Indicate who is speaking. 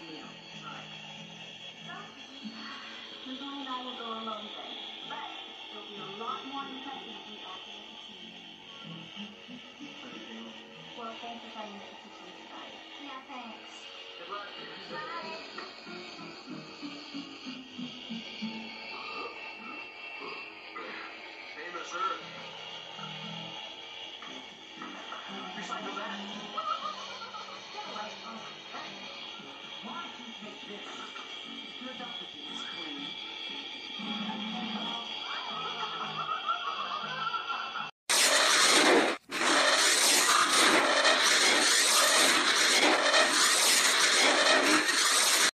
Speaker 1: meal. Alright. So, Nicole and I will go alone then. But it'll be a lot more impressive if we all get a team. Well, thanks for finding the kitchen tonight. Yeah, thanks.
Speaker 2: Good luck.
Speaker 1: Bye.
Speaker 2: Hey, mister. Recycle that.
Speaker 1: Get away.
Speaker 2: Why don't you take this?